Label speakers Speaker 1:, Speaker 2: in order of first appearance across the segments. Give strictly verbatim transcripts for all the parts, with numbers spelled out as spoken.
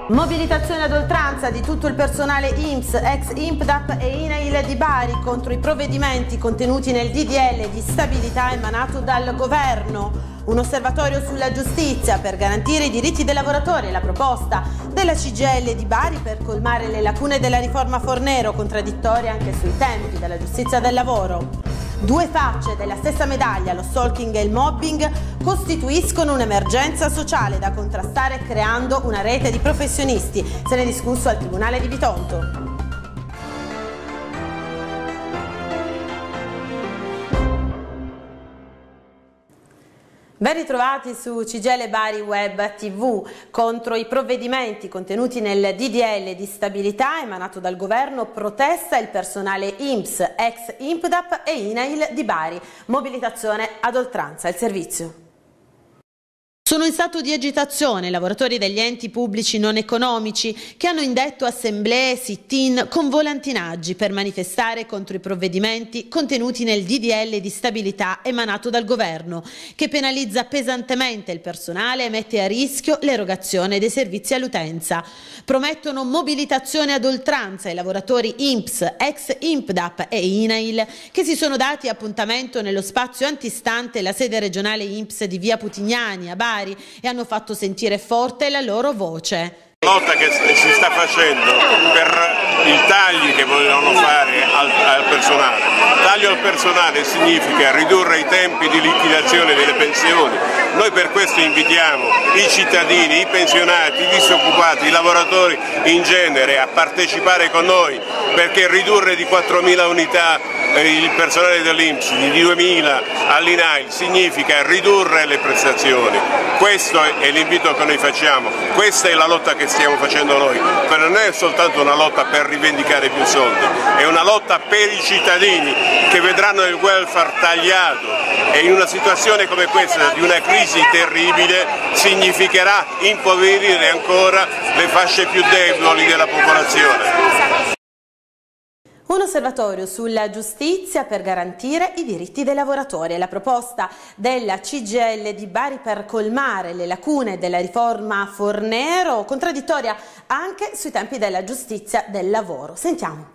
Speaker 1: Mobilitazione ad oltranza di tutto il personale I N P S, ex I N P D A P e I N A I L di Bari contro i provvedimenti contenuti nel D D L di stabilità emanato dal governo. Un osservatorio sulla giustizia per garantire i diritti dei lavoratori e la proposta della C G I L di Bari per colmare le lacune della riforma Fornero, contraddittoria anche sui tempi della giustizia del lavoro. Due facce della stessa medaglia, lo stalking e il mobbing, costituiscono un'emergenza sociale da contrastare creando una rete di professionisti. Se ne è discusso al Tribunale di Bitonto. Ben ritrovati su C G I L Bari Web T V. Contro i provvedimenti contenuti nel D D L di stabilità emanato dal governo protesta il personale I N P S, ex I N P D A P e I N A I L di Bari. Mobilitazione ad oltranza, il servizio. Sono in stato di agitazione i lavoratori degli enti pubblici non economici che hanno indetto assemblee sit-in con volantinaggi per manifestare contro i provvedimenti contenuti nel D D L di stabilità emanato dal governo, che penalizza pesantemente il personale e mette a rischio l'erogazione dei servizi all'utenza. Promettono mobilitazione ad oltranza ai lavoratori I N P S, ex I N P D A P e I N A I L che si sono dati appuntamento nello spazio antistante la sede regionale I N P S di via Putignani a Bari e hanno fatto sentire forte la loro voce.
Speaker 2: La lotta che si sta facendo per i tagli che vogliono fare al, al personale. Taglio al personale significa ridurre i tempi di liquidazione delle pensioni. Noi per questo invitiamo i cittadini, i pensionati, i disoccupati, i lavoratori in genere a partecipare con noi, perché ridurre di quattromila unità il personale dell'I N P S, di duemila all'I N A I L significa ridurre le prestazioni. Questo è l'invito che noi facciamo, questa è la lotta che stiamo facendo noi, ma non è soltanto una lotta per rivendicare più soldi, è una lotta per i cittadini che vedranno il welfare tagliato e in una situazione come questa di una crisi terribile significherà impoverire ancora le fasce più deboli della popolazione.
Speaker 1: Un osservatorio sulla giustizia per garantire i diritti dei lavoratori è la proposta della C G I L di Bari per colmare le lacune della riforma Fornero, contraddittoria anche sui tempi della giustizia del lavoro. Sentiamo.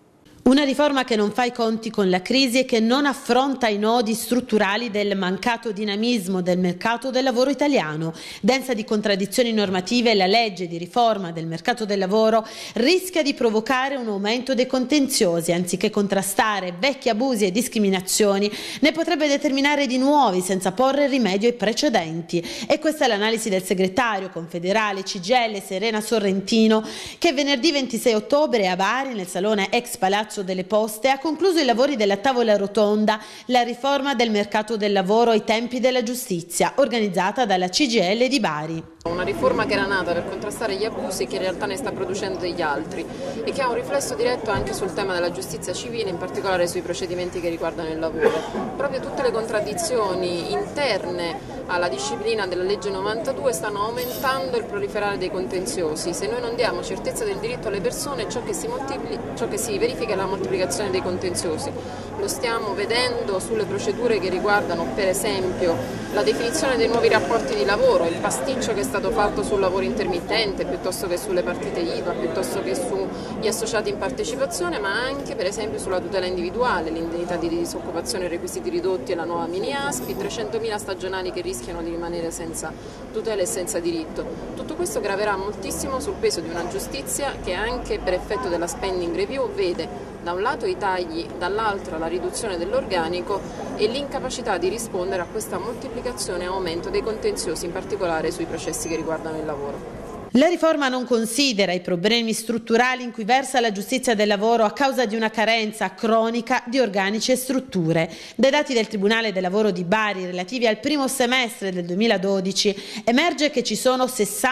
Speaker 1: Una riforma che non fa i conti con la crisi e che non affronta i nodi strutturali del mancato dinamismo del mercato del lavoro italiano. Densa di contraddizioni normative, la legge di riforma del mercato del lavoro rischia di provocare un aumento dei contenziosi. Anziché contrastare vecchi abusi e discriminazioni, ne potrebbe determinare di nuovi senza porre rimedio ai precedenti. E questa è l'analisi del segretario confederale C G I L Serena Sorrentino, che venerdì ventisei ottobre a Bari, nel salone ex Palazzo delle Poste, ha concluso i lavori della tavola rotonda La riforma del mercato del lavoro ai tempi della giustizia, organizzata dalla C G I L di Bari.
Speaker 3: Una riforma che era nata per contrastare gli abusi, che in realtà ne sta producendo degli altri e che ha un riflesso diretto anche sul tema della giustizia civile, in particolare sui procedimenti che riguardano il lavoro. Proprio tutte le contraddizioni interne alla disciplina della legge novantadue stanno aumentando il proliferare dei contenziosi. Se noi non diamo certezza del diritto alle persone, ciò che si, ciò che si verifica è la moltiplicazione dei contenziosi. Lo stiamo vedendo sulle procedure che riguardano per esempio la definizione dei nuovi rapporti di lavoro, il pasticcio che è stato fatto sul lavoro intermittente piuttosto che sulle partite I V A, piuttosto che sugli associati in partecipazione, ma anche per esempio sulla tutela individuale, l'indennità di disoccupazione, requisiti ridotti e la nuova mini A S P I, trecentomila stagionali che rischiano di rimanere senza tutela e senza diritto. Tutto questo graverà moltissimo sul peso di una giustizia che anche per effetto della spending review vede da un lato i tagli, dall'altro la riduzione dell'organico e l'incapacità di rispondere a questa moltiplicazione e aumento dei contenziosi, in particolare sui processi che riguardano il lavoro.
Speaker 1: La riforma non considera i problemi strutturali in cui versa la giustizia del lavoro a causa di una carenza cronica di organici e strutture. Dai dati del Tribunale del Lavoro di Bari relativi al primo semestre del duemiladodici emerge che ci sono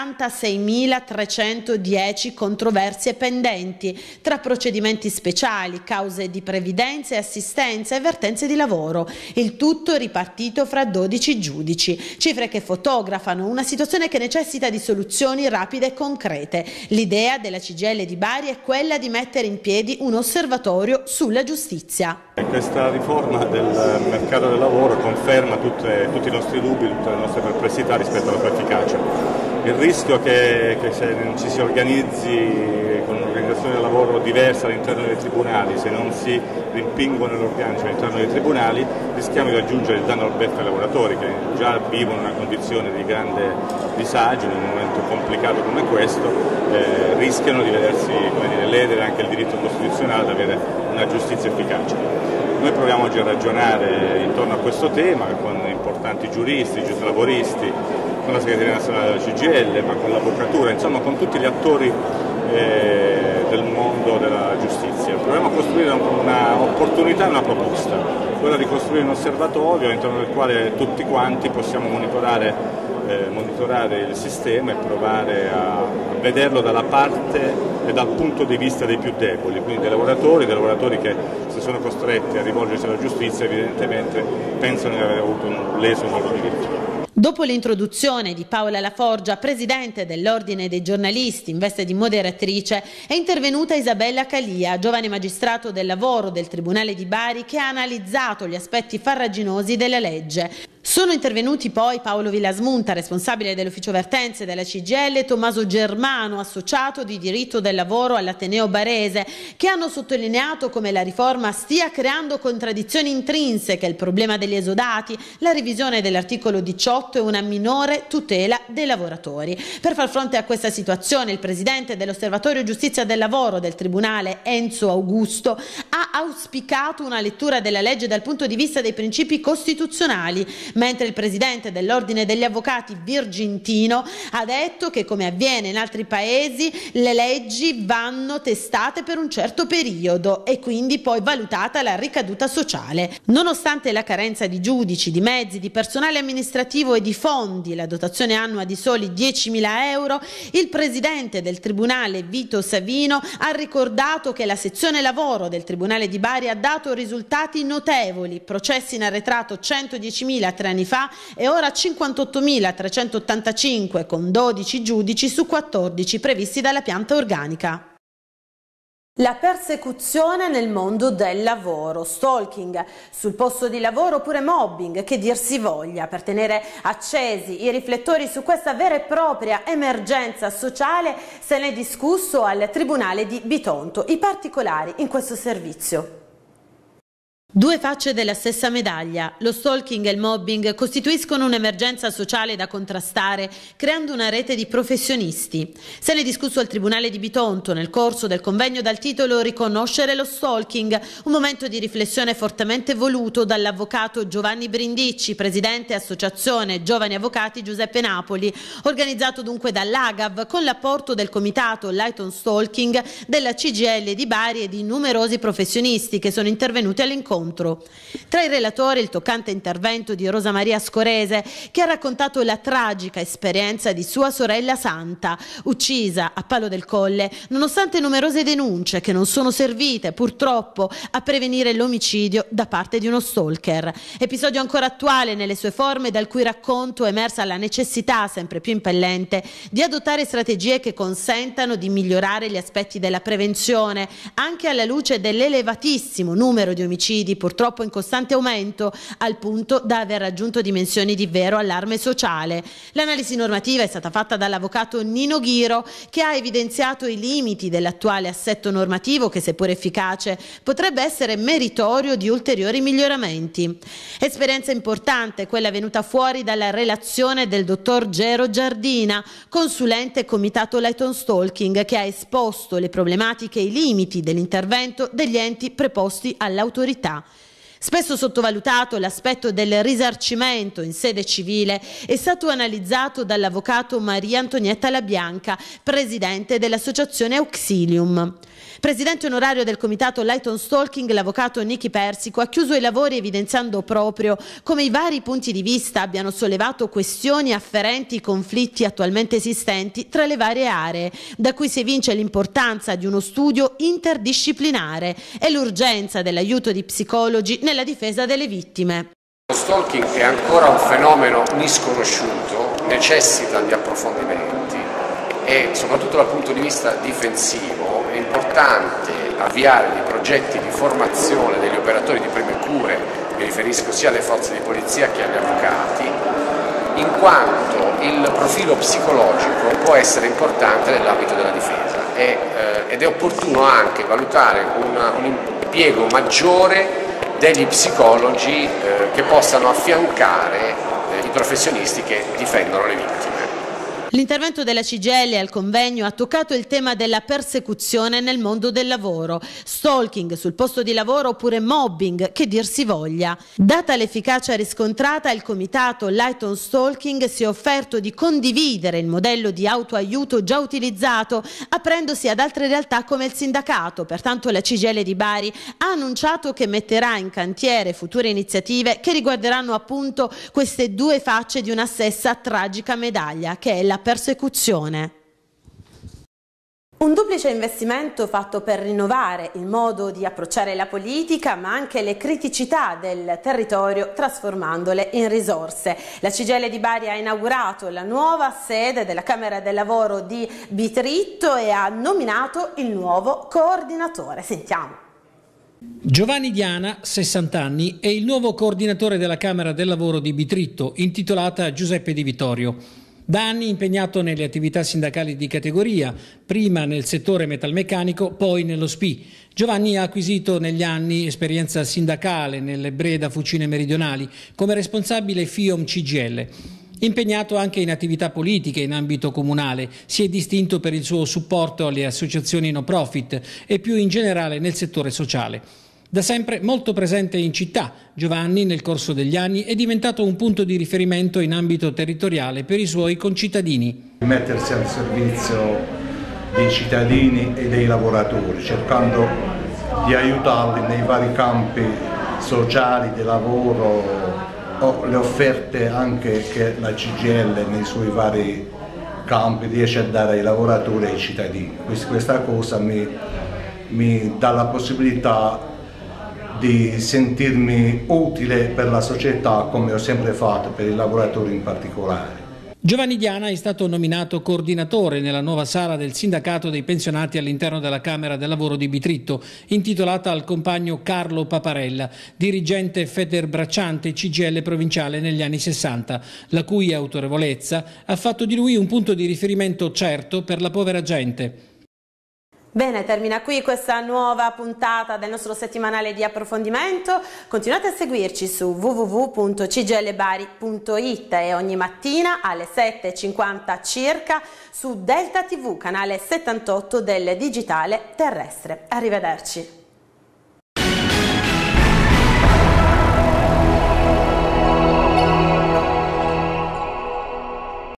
Speaker 1: sessantaseimilatrecentodieci controversie pendenti tra procedimenti speciali, cause di previdenza e assistenza e vertenze di lavoro. Il tutto ripartito fra dodici giudici, cifre che fotografano una situazione che necessita di soluzioni rapide e concrete. L'idea della C G I L di Bari è quella di mettere in piedi un osservatorio sulla giustizia.
Speaker 4: Questa riforma del mercato del lavoro conferma tutte, tutti i nostri dubbi, tutte le nostre perplessità rispetto alla sua efficacia. Il rischio che, che se non ci si organizzi con un'organizzazione del lavoro diversa all'interno dei tribunali, se non si rimpinguono l'organico all'interno dei tribunali, rischiamo di aggiungere il danno al beffe ai lavoratori che già vivono una condizione di grande disagio in un momento complicato come questo, eh, rischiano di vedersi come dire, ledere anche il diritto costituzionale ad avere una giustizia efficace. Noi proviamo oggi a ragionare intorno a questo tema con importanti giuristi, giuslavoristi, con la segreteria nazionale della C G I L, ma con l'avvocatura, insomma con tutti gli attori eh, del mondo della giustizia. Proviamo a costruire un'opportunità e una proposta, quella di costruire un osservatorio all'interno del quale tutti quanti possiamo monitorare, eh, monitorare il sistema e provare a vederlo dalla parte e dal punto di vista dei più deboli, quindi dei lavoratori, dei lavoratori che se sono costretti a rivolgersi alla giustizia evidentemente pensano di aver avuto un leso un loro diritto.
Speaker 1: Dopo l'introduzione di Paola Laforgia, presidente dell'Ordine dei giornalisti in veste di moderatrice, è intervenuta Isabella Calia, giovane magistrato del lavoro del Tribunale di Bari, che ha analizzato gli aspetti farraginosi della legge. Sono intervenuti poi Paolo Villasmunta, responsabile dell'ufficio vertenze della C G I L, e Tommaso Germano, associato di diritto del lavoro all'Ateneo Barese, che hanno sottolineato come la riforma stia creando contraddizioni intrinseche, il problema degli esodati, la revisione dell'articolo diciotto e una minore tutela dei lavoratori. Per far fronte a questa situazione, il presidente dell'Osservatorio Giustizia del Lavoro del Tribunale, Enzo Augusto, ha auspicato una lettura della legge dal punto di vista dei principi costituzionali, mentre il presidente dell'Ordine degli Avvocati, Virgintino, ha detto che, come avviene in altri paesi, le leggi vanno testate per un certo periodo e quindi poi valutata la ricaduta sociale. Nonostante la carenza di giudici, di mezzi, di personale amministrativo e di fondi, la dotazione annua di soli diecimila euro, il presidente del Tribunale, Vito Savino, ha ricordato che la sezione lavoro del Tribunale di Bari ha dato risultati notevoli, processi in arretrato centodiecimila tre anni fa e ora cinquantottomilatrecentottantacinque, con dodici giudici su quattordici previsti dalla pianta organica. La persecuzione nel mondo del lavoro, stalking sul posto di lavoro oppure mobbing, che dir si voglia. Per tenere accesi i riflettori su questa vera e propria emergenza sociale se ne è discusso al Tribunale di Bitonto. I particolari in questo servizio. Due facce della stessa medaglia. Lo stalking e il mobbing costituiscono un'emergenza sociale da contrastare, creando una rete di professionisti. Se ne è discusso al Tribunale di Bitonto nel corso del convegno dal titolo Riconoscere lo stalking, un momento di riflessione fortemente voluto dall'avvocato Giovanni Brindicci, presidente Associazione Giovani Avvocati Giuseppe Napoli, organizzato dunque dall'A G A V con l'apporto del comitato Light on Stalking, della C G I L di Bari e di numerosi professionisti che sono intervenuti all'incontro. Tra i relatori il toccante intervento di Rosa Maria Scorese, che ha raccontato la tragica esperienza di sua sorella Santa, uccisa a Palo del Colle nonostante numerose denunce che non sono servite purtroppo a prevenire l'omicidio da parte di uno stalker. Episodio ancora attuale nelle sue forme, dal cui racconto è emersa la necessità sempre più impellente di adottare strategie che consentano di migliorare gli aspetti della prevenzione, anche alla luce dell'elevatissimo numero di omicidi purtroppo in costante aumento, al punto da aver raggiunto dimensioni di vero allarme sociale. L'analisi normativa è stata fatta dall'avvocato Nino Ghiro, che ha evidenziato i limiti dell'attuale assetto normativo che, seppur efficace, potrebbe essere meritorio di ulteriori miglioramenti. Esperienza importante quella venuta fuori dalla relazione del dottor Gero Giardina, consulente comitato Light on Stalking, che ha esposto le problematiche e i limiti dell'intervento degli enti preposti all'autorità. Spesso sottovalutato, l'aspetto del risarcimento in sede civile è stato analizzato dall'avvocato Maria Antonietta Labianca, presidente dell'associazione Auxilium. Presidente onorario del comitato Light on Stalking, l'avvocato Nichi Persico ha chiuso i lavori evidenziando proprio come i vari punti di vista abbiano sollevato questioni afferenti ai conflitti attualmente esistenti tra le varie aree, da cui si evince l'importanza di uno studio interdisciplinare e l'urgenza dell'aiuto di psicologi nella difesa delle vittime.
Speaker 5: Lo stalking è ancora un fenomeno misconosciuto, necessita di approfondimenti e soprattutto dal punto di vista difensivo è importante avviare dei progetti di formazione degli operatori di prime cure, mi riferisco sia alle forze di polizia che agli avvocati, in quanto il profilo psicologico può essere importante nell'ambito della difesa e, eh, ed è opportuno anche valutare una, un impiego maggiore degli psicologi eh, che possano affiancare eh, i professionisti che difendono le vittime.
Speaker 1: L'intervento della C G I L al convegno ha toccato il tema della persecuzione nel mondo del lavoro, stalking sul posto di lavoro oppure mobbing, che dir si voglia. Data l'efficacia riscontrata, il comitato Light on Stalking si è offerto di condividere il modello di autoaiuto già utilizzato, aprendosi ad altre realtà come il sindacato. Pertanto la C G I L di Bari ha annunciato che metterà in cantiere future iniziative che riguarderanno appunto queste due facce di una stessa tragica medaglia, che è la persecuzione. Un duplice investimento fatto per rinnovare il modo di approcciare la politica, ma anche le criticità del territorio, trasformandole in risorse. La C G I L di Bari ha inaugurato la nuova sede della Camera del Lavoro di Bitritto e ha nominato il nuovo coordinatore. Sentiamo.
Speaker 6: Giovanni Diana, sessanta anni, è il nuovo coordinatore della Camera del Lavoro di Bitritto, intitolata Giuseppe Di Vittorio. Da anni impegnato nelle attività sindacali di categoria, prima nel settore metalmeccanico, poi nello S P I. Giovanni ha acquisito negli anni esperienza sindacale nelle Breda Fucine Meridionali come responsabile FIOM C G I L. Impegnato anche in attività politiche in ambito comunale, si è distinto per il suo supporto alle associazioni no profit e più in generale nel settore sociale. Da sempre molto presente in città, Giovanni nel corso degli anni è diventato un punto di riferimento in ambito territoriale per i suoi concittadini.
Speaker 7: Mettersi al servizio dei cittadini e dei lavoratori, cercando di aiutarli nei vari campi sociali, di lavoro, o le offerte anche che la C G I L nei suoi vari campi riesce a dare ai lavoratori e ai cittadini. Questa cosa mi, mi dà la possibilità di sentirmi utile per la società, come ho sempre fatto per i lavoratori in particolare.
Speaker 6: Giovanni Diana è stato nominato coordinatore nella nuova sala del sindacato dei pensionati all'interno della Camera del Lavoro di Bitritto, intitolata al compagno Carlo Paparella, dirigente Federbracciante C G I L provinciale negli anni sessanta, la cui autorevolezza ha fatto di lui un punto di riferimento certo per la povera gente.
Speaker 1: Bene, termina qui questa nuova puntata del nostro settimanale di approfondimento. Continuate a seguirci su w w w punto c g l bari punto i t e ogni mattina alle sette e cinquanta circa su Delta tivù, canale settantotto del digitale terrestre. Arrivederci.